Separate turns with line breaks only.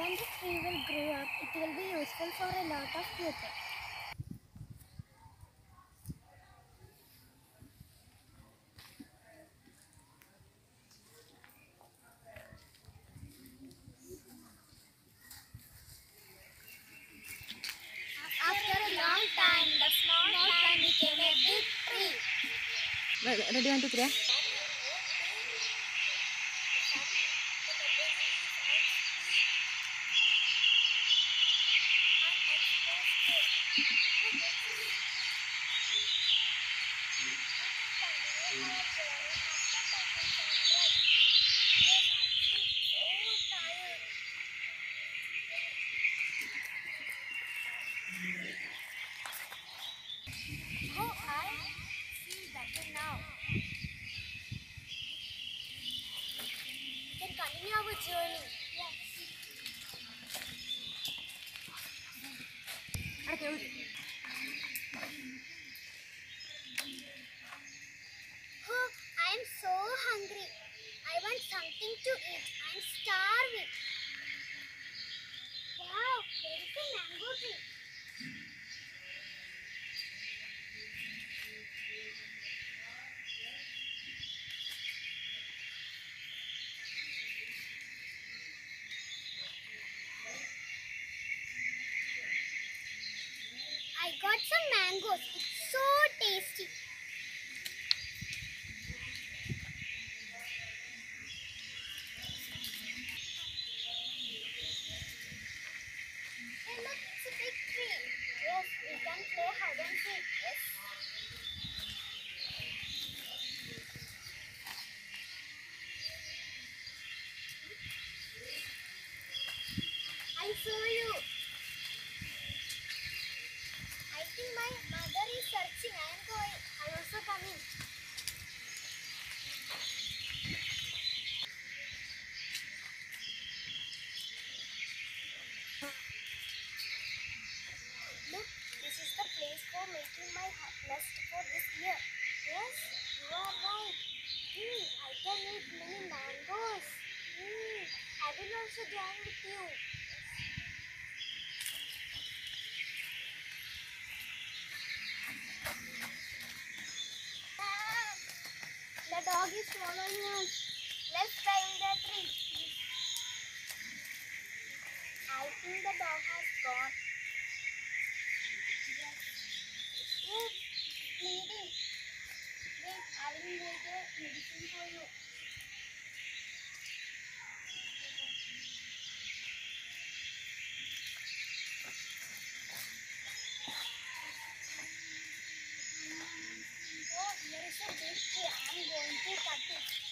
When the tree will grow up, it will be useful for a lot of people. After a long time, the small plant became a big tree.
Ready, 1, 2, 3.
Oh, I feel better now. We can continue our journey. Yes. Oh, I am so hungry. I want something to eat. I'm starving. Wow, there is a mango tree. I got some mangoes. It's so tasty. Hey, look, it's a big tree. Yes, we can play hide and seek. Yes. I saw you. I think my mother is searching. I am going. I also coming. Look, this is the place for making my nest for this year. Yes, you are right. I can eat many mangoes. I will also join with you. The dog is following us. Let's climb the tree. I think the dog has gone. Yes, bleeding. Wait, I will make a medicine for you. Oh, here is a big tree. I am going to cut it.